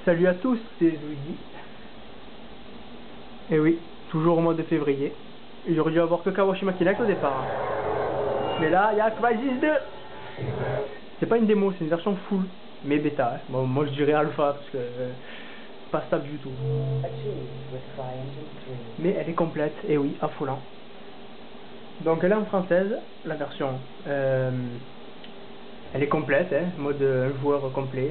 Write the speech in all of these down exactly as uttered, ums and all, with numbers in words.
Salut à tous, c'est Zouidi. Et oui, toujours au mois de février. J'aurais dû avoir que Kawashima Kinect au départ. Mais là, il y a Crysis deux. C'est pas une démo, c'est une version full, mais bêta. Hein. Bon, moi je dirais alpha parce que euh, pas stable du tout. Mais elle est complète, et oui, affolant. Donc elle est en française, la version. Euh, elle est complète, hein, mode joueur complet.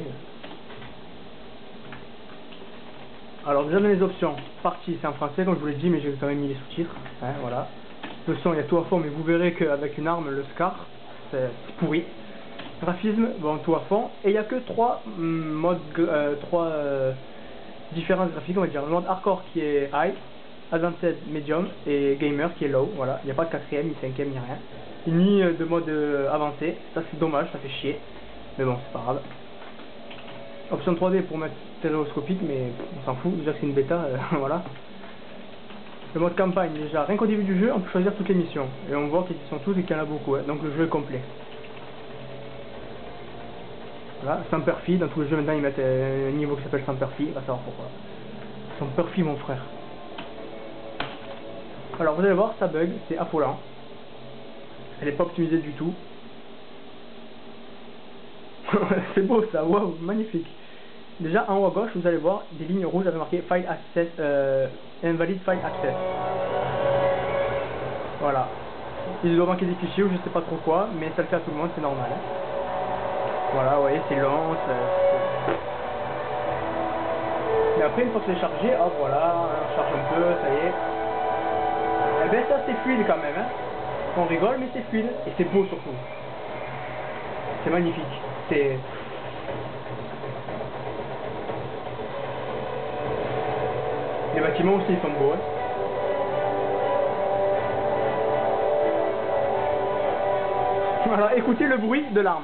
Alors déjà dans les options, partie c'est en français comme je vous l'ai dit, mais j'ai quand même mis les sous-titres, hein, voilà. Le son il y a tout à fond, mais vous verrez qu'avec une arme, le SCAR, c'est pourri. Graphisme, bon tout à fond, et il n'y a que trois mm, modes, euh, trois euh, différences graphiques on va dire. Le mode hardcore qui est high, advanced medium et gamer qui est low, voilà. Il n'y a pas de quatrième, ni cinquième, ni rien. Ni de mode euh, avancé, ça c'est dommage, ça fait chier, mais bon c'est pas grave. Option trois D pour mettre stéréoscopique, mais on s'en fout, déjà que c'est une bêta, euh, voilà. Le mode campagne, déjà, rien qu'au début du jeu, on peut choisir toutes les missions. Et on voit qu'ils sont tous et qu'il y en a beaucoup, hein, donc le jeu est complet. Voilà, sans perfie, dans tous les jeux maintenant ils mettent euh, un niveau qui s'appelle sans perfie, on va savoir pourquoi. Sans perfie mon frère. Alors vous allez voir, ça bug, c'est affolant. Elle n'est pas optimisée du tout. C'est beau ça, waouh, magnifique. Déjà en haut à gauche, vous allez voir des lignes rouges avec marqué File Access, euh, Invalid File Access. Voilà. Il doit manquer des fichiers ou je sais pas trop quoi, mais ça le fait à tout le monde, c'est normal. Hein. Voilà, vous voyez, c'est lent. Mais après, une fois que c'est chargé, hop, voilà, on charge un peu, ça y est. Et bien ça c'est fluide quand même, hein. On rigole, mais c'est fluide. Et c'est beau surtout. C'est magnifique. C'est... Les bâtiments aussi ils sont beaux. Hein. Voilà, écoutez le bruit de l'arme.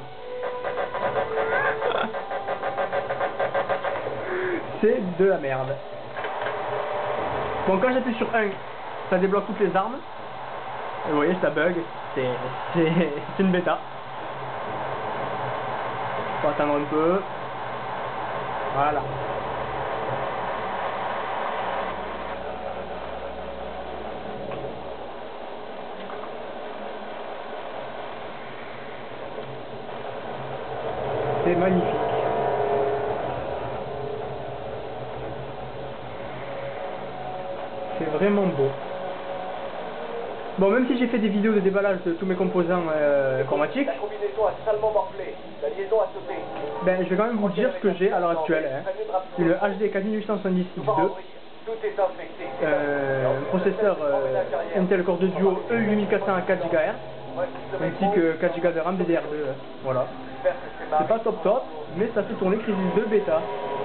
C'est de la merde. Bon, quand j'appuie sur un, ça débloque toutes les armes. Et vous voyez, ça bug. C'est une bêta. Faut attendre un peu. Voilà. C'est magnifique. C'est vraiment beau. Bon, même si j'ai fait des vidéos de déballage de tous mes composants euh, informatiques, la combinaison a salement morflé. La liaison a sauté. Ben, je vais quand même vous dire ce que j'ai à l'heure actuelle. Hein. Une H D quatre mille huit cent soixante-dix X deux, euh, un processeur euh, Intel Core deux Duo E huit mille quatre cents à quatre gigahertz, ainsi que quatre giga de RAM D D R deux. Hein. Voilà. C'est pas top top, mais ça fait tourner Crysis deux bêta.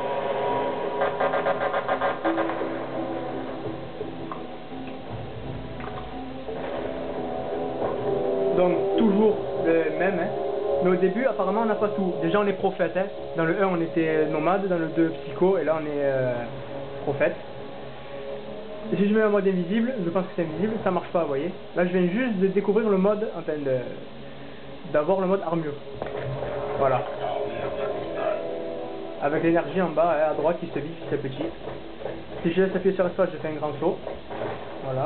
Donc toujours le même, hein. Mais au début apparemment on n'a pas tout. Déjà on est prophète, hein. Dans le un on était nomade, dans le deux psycho, et là on est euh, prophète. Et si je mets un mode invisible, je pense que c'est invisible, ça marche pas, vous voyez. Là je viens juste de découvrir le mode, enfin de d'avoir le mode armure. Voilà. Avec l'énergie en bas, hein, à droite qui se vide petit à petit. Si je laisse appuyer sur l'espace, je fais un grand saut. Voilà.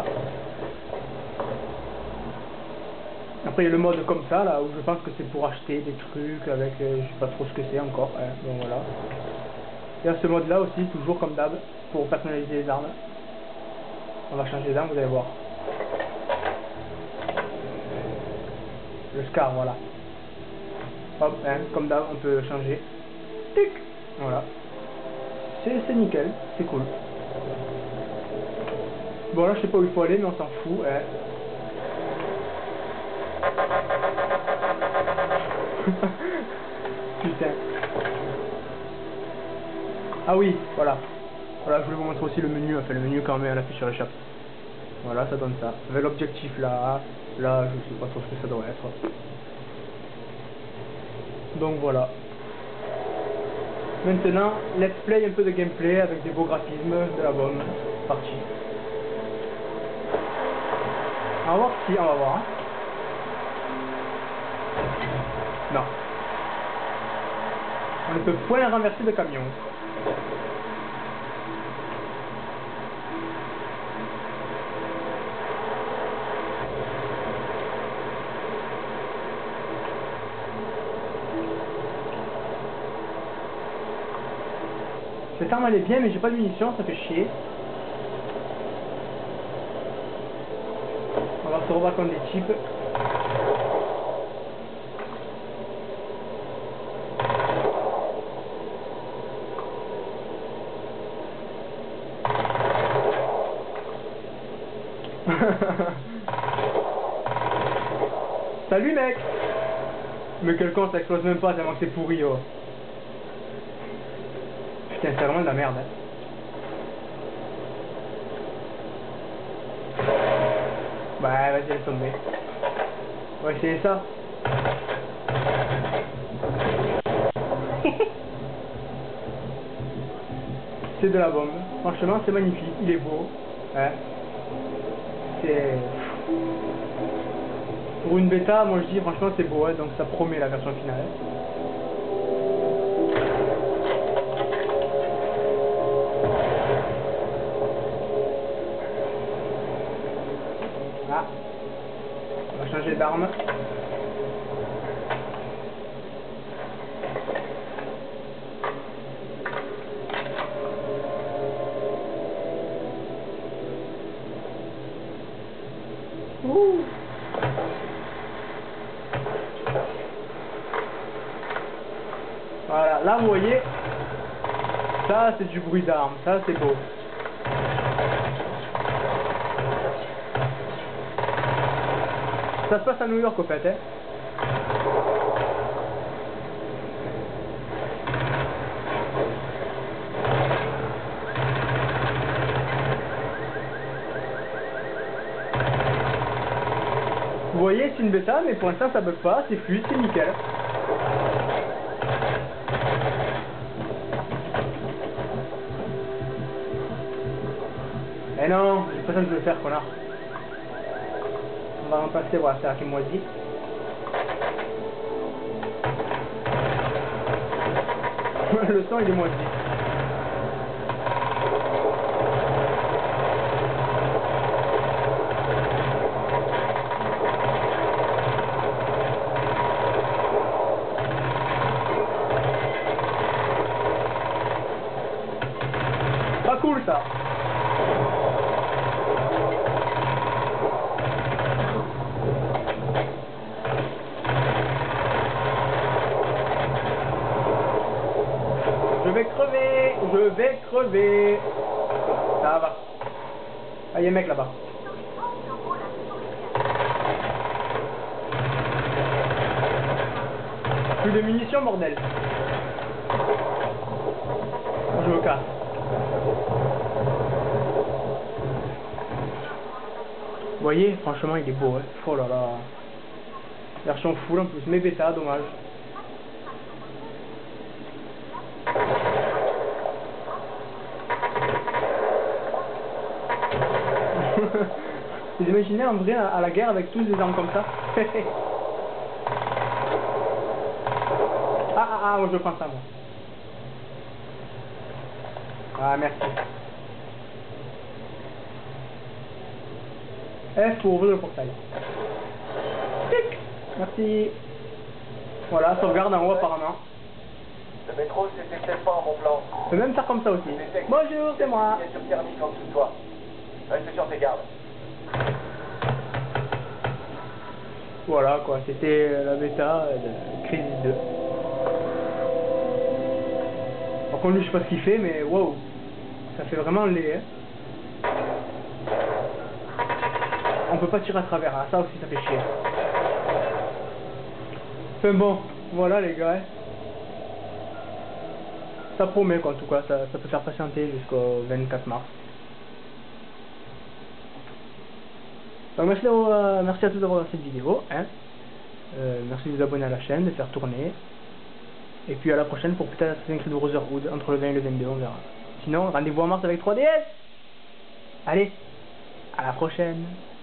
Après il y a le mode comme ça là où je pense que c'est pour acheter des trucs avec euh, je sais pas trop ce que c'est encore, hein, donc voilà. Il y a ce mode là aussi, toujours comme d'hab, pour personnaliser les armes. On va changer d'arme, vous allez voir. Le SCAR, voilà. Hop, hein, comme d'hab, on peut changer. Tic, voilà. C'est nickel, c'est cool. Bon là je sais pas où il faut aller mais on s'en fout, hein. Putain. Ah oui, voilà. Voilà, je voulais vous montrer aussi le menu, enfin le menu quand même, on appuie sur l'échappe. Voilà, ça donne ça. Avec l'objectif là, là, je sais pas trop ce que ça doit être. Donc voilà. Maintenant, let's play un peu de gameplay avec des beaux graphismes, de la bonne partie. On va voir si, on va voir. Hein. Non. On ne peut point renverser de camion. Cette arme elle est bien mais j'ai pas de munitions, ça fait chier. On va se rebattre contre des types. Salut mec. Mais quel con, ça explose même pas tellement que c'est pourri oh. Putain c'est vraiment de la merde hein. Bah vas-y laisse tomber. On va essayer ça. C'est de la bombe. Franchement c'est magnifique, il est beau. Ouais. C'est... Pour une bêta, moi je dis franchement c'est beau, hein, donc ça promet la version finale. Ah, on va changer d'arme. Ouh. Voilà, là vous voyez, ça c'est du bruit d'armes, ça c'est beau. Ça se passe à New York au fait, hein. Vous voyez, c'est une bêta, mais pour l'instant ça bug pas, c'est fluide, c'est nickel. Eh non, c'est pas ça que je veux faire, connard. On va remplacer, voilà, c'est la qui est moisi. Le sang il est moisi. Pas cool ça. Je vais crever, je vais crever. Ça va. Ah, il y a un mec là-bas. Plus de munitions, bordel. Je me casse. Vous voyez, franchement, il est beau, hein. Oh là là. Version full en plus, mais bêta, dommage. Vous imaginez en vrai à la guerre avec tous des armes comme ça? Ah ah ah, je prends ça moi. Ah merci. F pour ouvrir le portail. Tic. Merci. Voilà, sauvegarde en haut apparemment. Le métro, c'était peut-être pas un bon plan. On peut même faire comme ça aussi. Bonjour, c'est moi. Il y a sur thermique en dessous de toi. Reste sur tes gardes. Voilà quoi, c'était la bêta de Crisis deux. Par contre lui je sais pas ce qu'il fait mais wow, ça fait vraiment laid hein. On peut pas tirer à travers, hein. Ça aussi ça fait chier. Enfin bon, voilà les gars. Ça promet quoi en tout cas, ça, ça peut faire patienter jusqu'au vingt-quatre mars. Donc merci, euh, merci à tous d'avoir regardé cette vidéo, hein. euh, merci de vous abonner à la chaîne, de faire tourner, et puis à la prochaine pour peut-être Assassin's Creed Brotherhood entre le vingt et le vingt-deux, on verra. Sinon, rendez-vous en mars avec trois D S. Allez, à la prochaine.